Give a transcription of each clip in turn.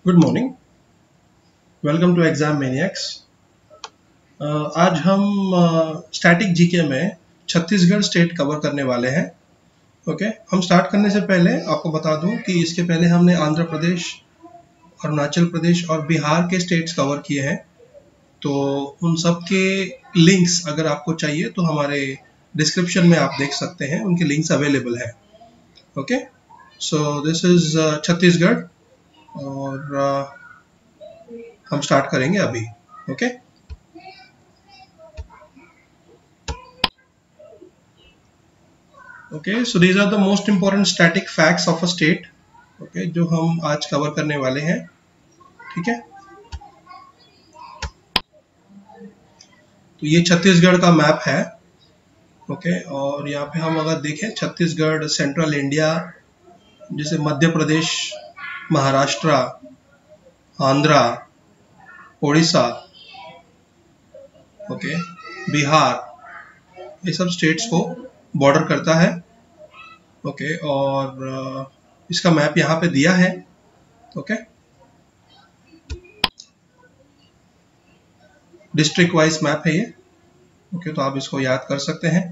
Good morning, welcome to exam Maniacs. आज हम static GK में छत्तीसगढ़ स्टेट कवर करने वाले हैं। ओके, हम स्टार्ट करने से पहले आपको बता दूं कि इसके पहले हमने आंध्र प्रदेश, अरुणाचल प्रदेश और बिहार के स्टेट्स कवर किए हैं। तो उन सब के लिंक्स अगर आपको चाहिए तो हमारे डिस्क्रिप्शन में आप देख सकते हैं, उनके लिंक्स अवेलेबल है। Okay, so this is Chhattisgarh और हम स्टार्ट करेंगे अभी। Okay, okay, so these are the most important static facts of a state. Okay, जो हम आज कवर करने वाले हैं। ठीक है, तो ये छत्तीसगढ़ का मैप है। ओके, और यहाँ पे हम अगर देखें छत्तीसगढ़, सेंट्रल इंडिया जैसे मध्य प्रदेश, महाराष्ट्र, आंध्रा, उड़ीसा, ओके, बिहार, ये सब स्टेट्स को बॉर्डर करता है। ओके, और इसका मैप यहाँ पे दिया है। ओके, डिस्ट्रिक्ट वाइज मैप है ये। ओके, तो आप इसको याद कर सकते हैं।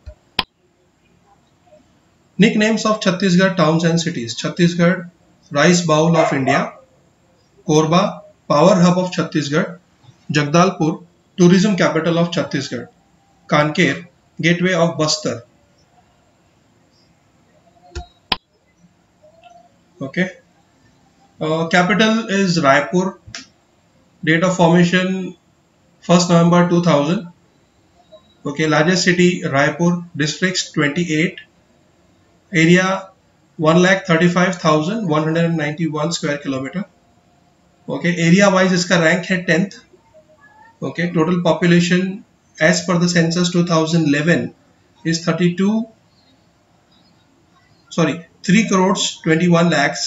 Nick names of Chhattisgarh towns and cities. Chhattisgarh, rice bowl of India. Korba, power hub of Chhattisgarh. Jagdalpur, tourism capital of Chhattisgarh. Kanker, gateway of Bastar. Okay, capital is Raipur. Date of formation 1st November 2000. Okay, largest city Raipur. Districts 28. Area 1,35,191 square kilometer. Okay, area wise इसका rank है 10th. Okay, total population as per the census 2011 is 3 crores 21 lakhs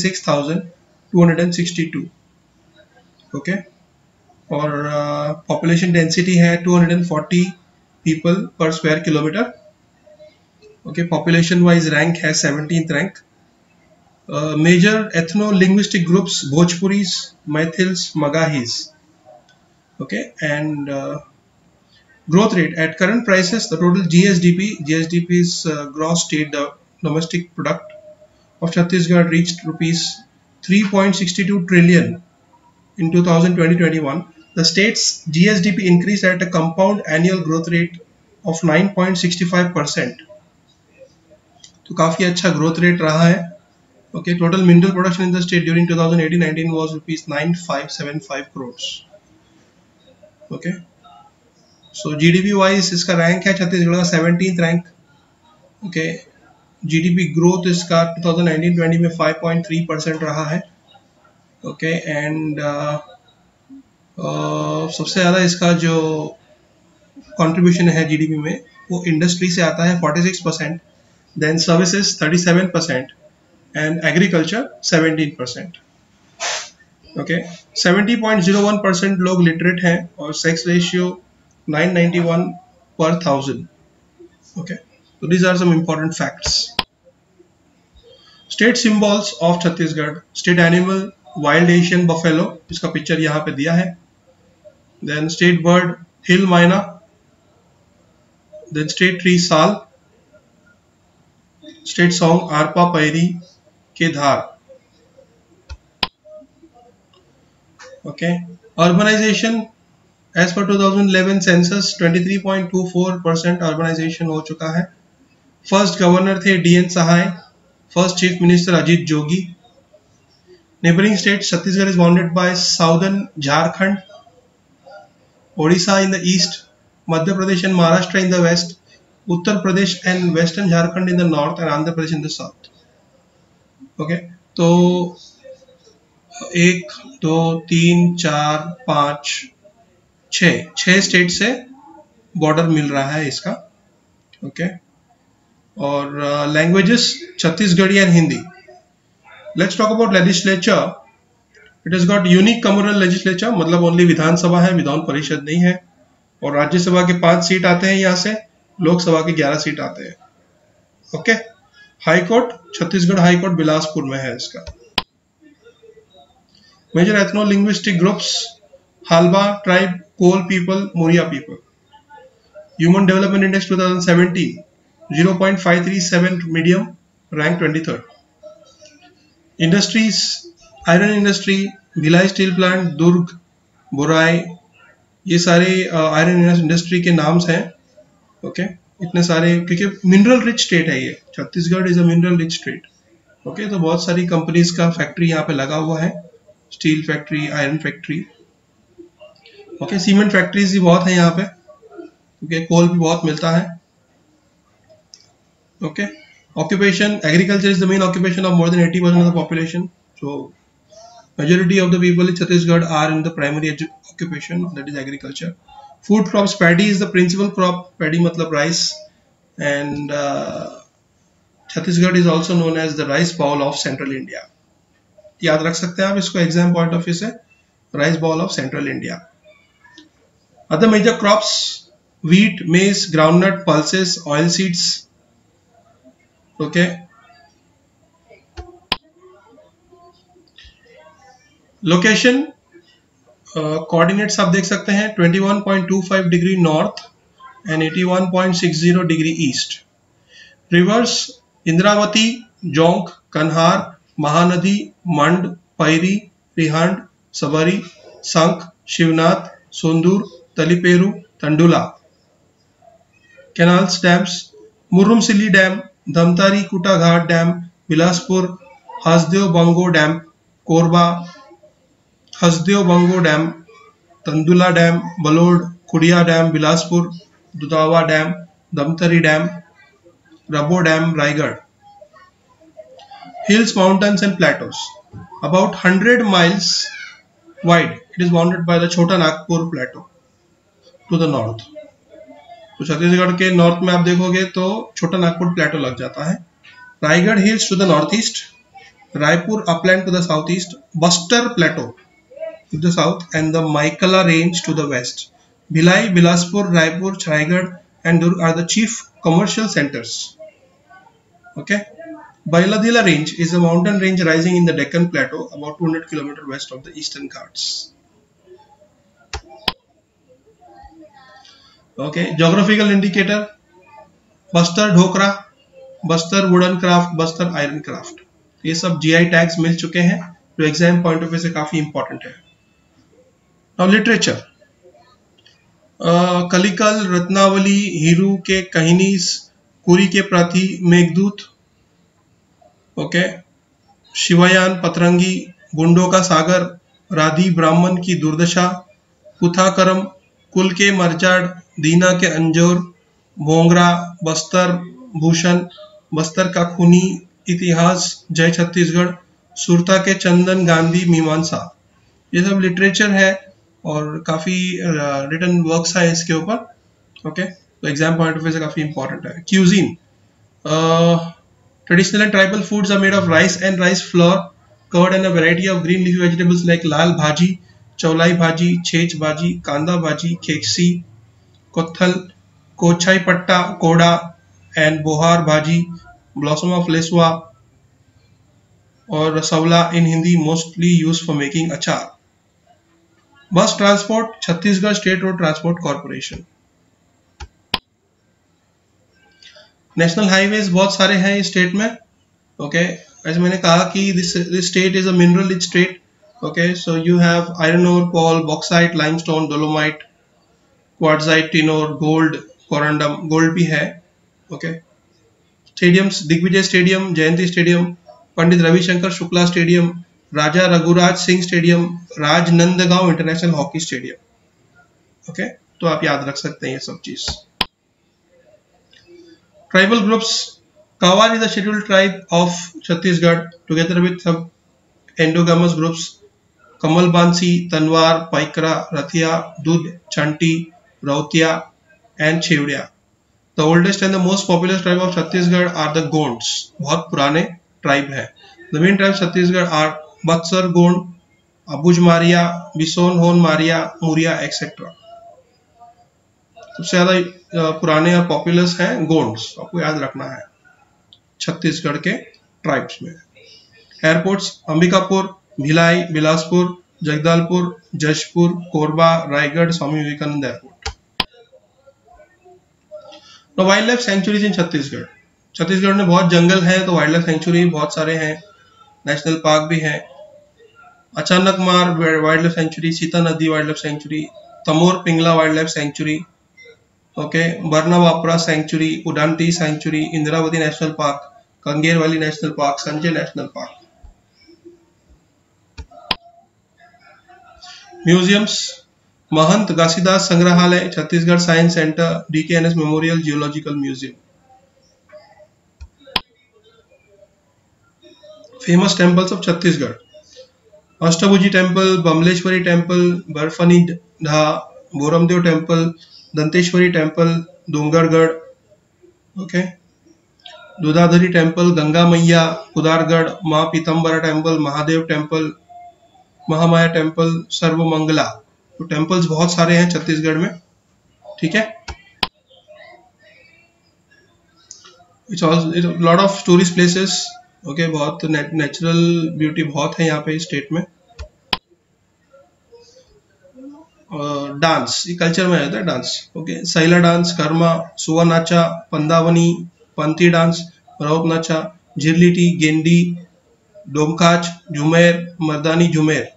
86,262. Okay, और population density है 240 people per square kilometre. Okay, population wise rank है 17th rank. Major ethno linguistic groups Bhojpuris, Maithils, Magahis. Okay, and growth rate at current prices the total GSDP is gross state domestic product of Chhattisgarh reached rupees 3.62 trillion in 2020-21. The state's GSDP increased at a compound annual growth rate of 9.65%. तो काफी अच्छा growth rate रहा है। Okay, total mineral production in the state during 2018-19 was rupees 9575 crores. Okay, so GDP wise इसका rank है छत्तीसगढ़ का 17th rank. Okay, GDP growth इसका 2019-20 में 5.3% रहा है। ओके, एंड सबसे ज़्यादा इसका जो कंट्रीब्यूशन है जीडीपी में वो इंडस्ट्री से आता है 46%, then services 37% and agriculture 17%। Okay, 70.01% लोग लिटरेट हैं और सेक्स रेशियो 991 per 1000। ओके, तो these are some important facts. State symbols of Chhattisgarh. State animal wild Asian buffalo, इसका पिक्चर यहाँ पे दिया है। Then state bird hill myna. Then state tree sal. State song Arpa Pairi के धार। Okay, urbanisation as per 2011 census 23.24% urbanisation हो चुका है। फर्स्ट गवर्नर थे DN Sahay. First chief minister Ajit Jogi. Neighboring states, Chhattisgarh is bounded by southern Jharkhand, Odisha in the east, Madhya Pradesh and Maharashtra in the west, Uttar Pradesh and western Jharkhand in the north, and Andhra Pradesh in the south. Okay, तो 1, 2, 3, 4, 5, 6 state से border मिल रहा है इसका। Okay, और languages Chhattisgarhi and Hindi. Let's talk about legislature. It has got unique communal legislature, मतलब only Vidhan Sabha है, विधान परिषद नहीं है। और राज्यसभा के 5 सीट आते हैं यहाँ से, लोकसभा के 11 सीट आते हैं। Okay, high court Chhattisgarh high court Bilaspur में है इसका। Major ethno-linguistic groups: Halba tribe, Kol people, Moria people. Human Development Index 2017, 0.537 medium, rank 23rd. Industries: iron industry, Bhilai steel plant, Durg, बुराई, ये सारे आयरन इंडस्ट्री के नाम्स हैं. ओके, इतने सारे, क्योंकि मिनरल रिच स्टेट है ये. Chhattisgarh is a mineral rich state. Okay, तो बहुत सारी कंपनीज का फैक्ट्री यहाँ पे लगा हुआ है. Steel factory, iron factory. Okay, cement factories भी बहुत है यहाँ पे, क्योंकि कोल भी बहुत मिलता है. Okay, occupation: agriculture is the main occupation of more than 80% of the population. So majority of the people in Chhattisgarh are in the primary occupation, that is agriculture. Food crops: paddy is the principal crop. Paddy matlab rice, and Chhattisgarh is also known as the rice bowl of central India. याद रख सकते हैं आप इसको exam point of view से, rice bowl of central India. Other major crops: wheat, maize, groundnut, pulses, oil seeds. Okay, location coordinates आप देख सकते हैं 21.25 degree north and 81.60 degree east. Rivers: Indravati, Jonk, Kanhar, Mahanadi, Mand, Pairi, Rihand, Sabari, Sankh, Shivnath, Sondur, Talperu, Tandula. Canals, dams: Murrumsilli dam, Dhamtari Kuta Ghat dam, Bilaspur, Hasdeo Bango dam, Korba, Hasdeo Bango dam, Tandula dam, blood, Khudiya dam, Bilaspur, Dudhawa dam, Dhamtari dam, Rabo dam, Raigarh. Hills, mountains and plateaus: about 100 miles wide, it is bounded by the Chota Nagpur plateau to the north. तो छत्तीसगढ़ के north में आप देखोगे तो छोटा नागपुर प्लेटो लग जाता है. Raigarh hills to the north east, Raipur upland to the south east, Bastar plateau to the south and the Maikala range to the west. Bhilai, Bilaspur, Raipur, Raigarh and Durg are the chief commercial centers. Okay, Bailadila range is a mountain range rising in the Deccan Plateau about 200 km west of the Eastern Ghats. Okay, geographical indicator: Bastar Dhokra, Bastar wooden craft, Bastar iron craft. ये सब GI tags मिल चुके हैं जो exam point of view से काफी important है. Now literature: Kalikal, Ratnavali, Hiru के कहिनीस, कुरी के प्राथी, मेघदूत. ओके, शिवयान, पतरंगी, गुंडों का सागर, राधी ब्राह्मण की दुर्दशा, कुथाकरम, कुल के मरचाड़, दीना के अंजोर, भोंगरा, बस्तर भूषण, बस्तर का खूनी इतिहास, जय छत्तीसगढ़, सुरता के चंदन, गांधी मीमांसा. ये सब लिटरेचर है और काफी रिटन वर्क्स है इसके ऊपर. ओके, तो एग्जाम पॉइंट ऑफ व्यू से काफी इंपॉर्टेंट है. Cuisine: traditional and tribal foods are made of rice and rice flour, curd and a variety of green leafy vegetables like lal bhaji, chaulai भाजी, छेच भाजी, कांदा भाजी, खेकसी, कोथल, कोछाई पट्टा, कोड़ा एंड बोहार भाजी, ब्लॉसम ऑफ लेसवा और savla in Hindi, mostly use for making achar. Bus transport: Chhattisgarh state road transport corporation. National highways बहुत सारे हैं इस स्टेट में. ओके, ऐसे मैंने कहा कि this state is a mineral rich state. Okay, so you have iron ore, coal, bauxite, limestone, dolomite, quartzite, tin ore, gold, corundum, gold भी है. Okay, stadiums: Digvijay stadium, Jayanti stadium, Pandit Ravishankar Shukla stadium, Raja Raghuraj Singh stadium, Rajnandgaon international hockey stadium. Okay, तो आप याद रख सकते हैं ये सब चीज. Tribal groups: Kawar is a scheduled tribe of Chhattisgarh together with some endogamous groups: Kamal Bansi, Tanwar, Paikra, Rathia, Dud, Chanti, Rautia and Chevdia. The oldest and the most populous tribe of Chhattisgarh are the Gonds. बहुत पुराने tribe है. The main tribes Chhattisgarh are Batsar Gond, Abuj Maria, Bison Hon Maria, Muria etc. सबसे ज्यादा पुराने और populace हैं गोंड्स, आपको याद रखना है छत्तीसगढ़ के ट्राइब्स में. Airports: Ambikapur, Bhilai, Bilaspur, Jagdalpur, Jashpur, Korba, Raigarh, Swami Vivekananda airport. तो wild life sanctuaries in Chhattisgarh. Chhattisgarh में बहुत जंगल है, तो वाइल्ड लाइफ सेंचुरी बहुत सारे हैं, नेशनल पार्क भी हैं। Achanakmar wild life sanctuary, Sitanadi wild life sanctuary, Tamor Pingla wild life sanctuary, okay, Barnawapara sanctuary, Udanti sanctuary, Indravati national park, Kanger valley national park, Sanjay national park. Museums, Mahant Ghasidas Sangrahalaya, Chhattisgarh science centre, DKNS memorial geological museum. Famous temples of Chhattisgarh, Ashtabhuji temple, Bamleshwari temple, Barfani ढा, Bhoramdeo temple, Danteshwari temple, Dongargarh, okay, Dudhadhari temple, Ganga Maiya, Kudargarh, Maa Pitambara temple, Mahadev temple, Mahamaya temple, Sarvamangla. तो temples बहुत सारे हैं छत्तीसगढ़ में, ठीक है। It's lot of tourist places, okay, बहुत natural beauty बहुत है यहाँ पे स्टेट में। डांस, ये कल्चर में आता है dance, okay, Saila dance, Karma, Suwa Nacha, Pandavani, Panthi dance, Raut Nacha, Jhirliti, Gendi, Domkach, Jhumer, Mardani Jhumer.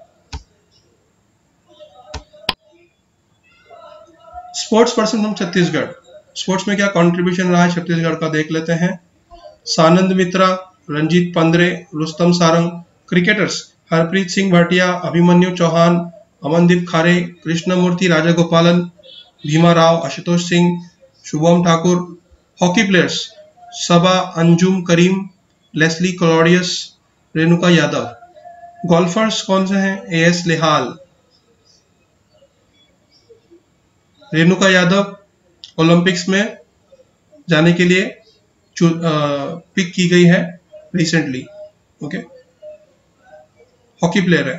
Sports person from Chhattisgarh, sports में क्या कंट्रीब्यूशन रहा है छत्तीसगढ़ का देख लेते हैं। Sanand Mitra, Ranjit Pandre, Rustam Sarang. Cricketers, Harpreet Singh Bhatia, Abhimanyu Chauhan, Amandeep Khare, Krishnamurthy Rajagopalan, Bhima Rao, Ashutosh Singh, Shubham Thakur. Hockey players, Saba Anjum Karim, Leslie Claudius, Renuka Yadav. Golfers कौन से हैं? AS लेहाल, रेणुका यादव ओलंपिक्स में जाने के लिए पिक की गई है रिसेंटली, ओके, हॉकी प्लेयर है।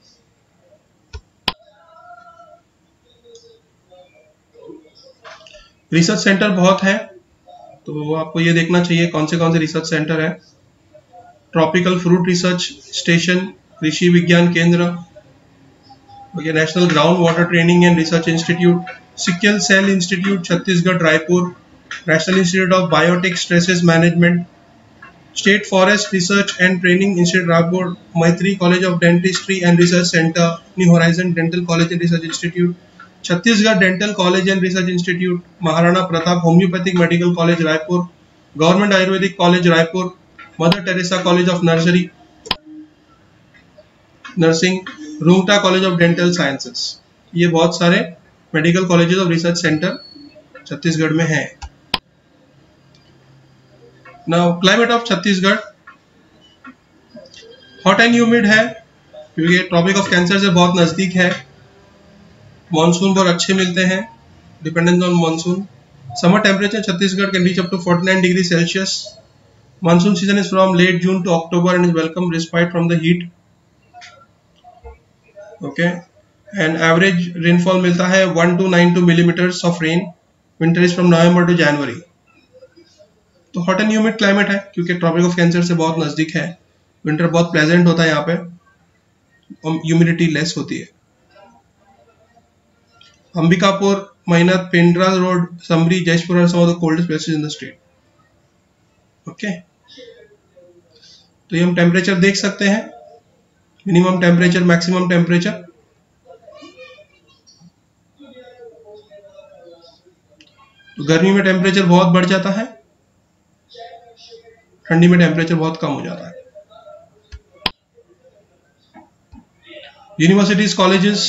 रिसर्च सेंटर बहुत है, तो आपको ये देखना चाहिए कौन से रिसर्च सेंटर है। ट्रॉपिकल फ्रूट रिसर्च स्टेशन, कृषि विज्ञान केंद्र, national ground water training and research institute, sickle cell institute Chhattisgarh Raipur, national institute of biotic stresses management, state forest research and training institute Raipur, Maitri college of dentistry and research centre, new horizon dental college and research institute, Chhattisgarh dental college and research institute, Maharana Pratap homeopathic medical college Raipur, government ayurvedic college Raipur, Mother Teresa college of nursing, Rungta college of dental sciences. ये बहुत सारे medical colleges of research centre Chhattisgarh में है। Now climate of Chhattisgarh hot and humid है, क्योंकि tropic of cancer से बहुत नजदीक है। मॉनसून बहुत अच्छे मिलते हैं, dependence on monsoon. Summer temperature Chhattisgarh can reach up to 49 degree Celsius. Monsoon season is from late June to October and is welcome respite from the heat, okay, and average rainfall मिलता है 1 to 92 millimetres of rain. Winter is from November to January. तो hot and humid climate है, क्योंकि tropic of cancer से बहुत नजदीक है। Winter बहुत प्लेजेंट होता है यहाँ पे, ह्यूमिडिटी लेस होती है। अंबिकापुर, मेहनत, Pendra road, Samri, Jaipur are some of the coldest places in the state, okay. तो ये हम टेम्परेचर देख सकते हैं, मिनिमम टेम्परेचर, मैक्सिमम टेम्परेचर। तो गर्मी में टेम्परेचर बहुत बढ़ जाता है, ठंडी में टेम्परेचर बहुत कम हो जाता है। Universities, colleges,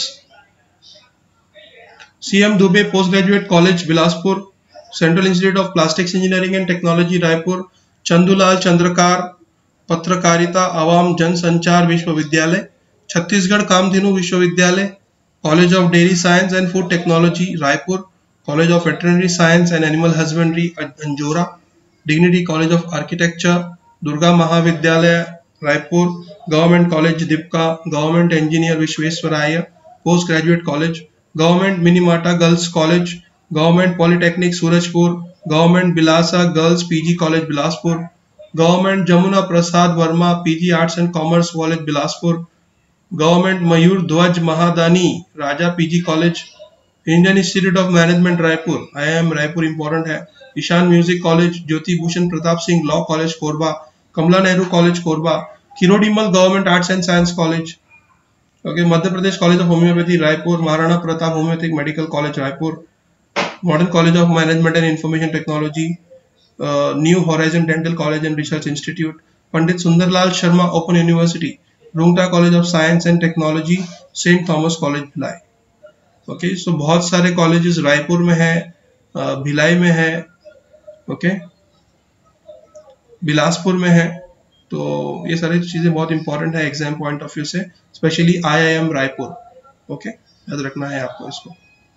CM Dubey post graduate college Bilaspur, central institute of plastics engineering and technology Raipur, Chandulal Chandrakar पत्रकारिता आवाम जनसंचार विश्वविद्यालय, छत्तीसगढ़ कामधेनु विश्वविद्यालय, college of dairy science and food technology Raipur, college of veterinary science and animal husbandry Anjora, dignity college of architecture, Durga महाविद्यालय Raipur, government college Dipka, government engineer Visvesvaraya post graduate college, government Minimata girls college, government polytechnic Surajpur, government Bilasa girls PG college Bilaspur, government Jamuna Prasad Verma PG arts and commerce college Bilaspur, government Mayur Dhwaj Mahadani Raja PG college, Indian institute of management Raipur, IIM Raipur important है, Ishan music college, Jyoti Bhushan Pratap Singh law college Korba, Kamla Nehru college Korba, Kirodimal government arts and science college, okay, Madhya Pradesh college of homeopathy Raipur, Maharana Pratap homeopathic medical college Raipur, modern college of management and information technology, new horizon dental college and research institute, Pandit Sundarlal Sharma open university, Rungta college of science and technology, Saint Thomas college Bhilai. Okay, so बहुत सारे colleges Raipur में है, भिलाई में है, okay, Bilaspur में है। तो ये सारी चीजें बहुत इंपॉर्टेंट है एग्जाम पॉइंट ऑफ व्यू से, स्पेशली IIM रायपुर। ओके, याद रखना है आपको इसको।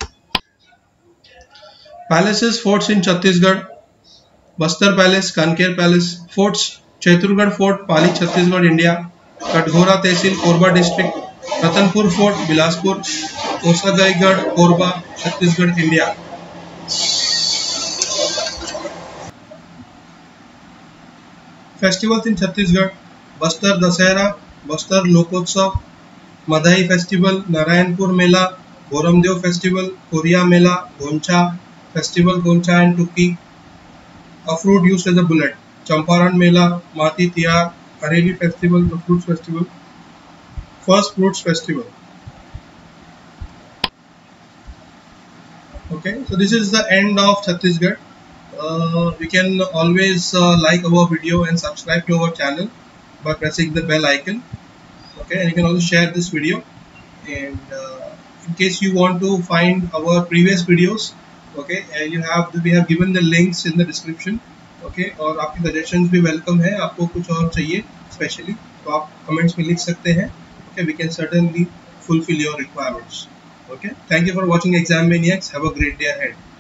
Palaces forts in Chhattisgarh, Bastar palace, Kanker palace. Forts, Chaiturgarh fort, Pali Chhattisgarh India, Katghora tehsil Korba district, Ratanpur fort Bilaspur, Kosagaigarh Korba Chhattisgarh India. Festivals in Chhattisgarh, Bastar Dussehra, Bastar Lokotsav, Madai festival, Narayanpur mela, Goramdev festival, Koriya mela, Goncha festival, Goncha and Tukki, a fruit used as a bullet, Champaran Mela, Mati Tihar, Hareli festival, the fruits festival, first fruits festival. Okay, so this is the end of Chhattisgarh. You can always like our video and subscribe to our channel by pressing the bell icon. Okay, and you can also share this video, and in case you want to find our previous videos, okay, and we have given the links in the description. Okay, और आपकी suggestions भी welcome है, आपको कुछ और चाहिए specially तो आप कमेंट्स में लिख सकते हैं। Okay, we can certainly fulfill your requirements. Okay, thank you for watching Exam Maniacs. Have a great day ahead.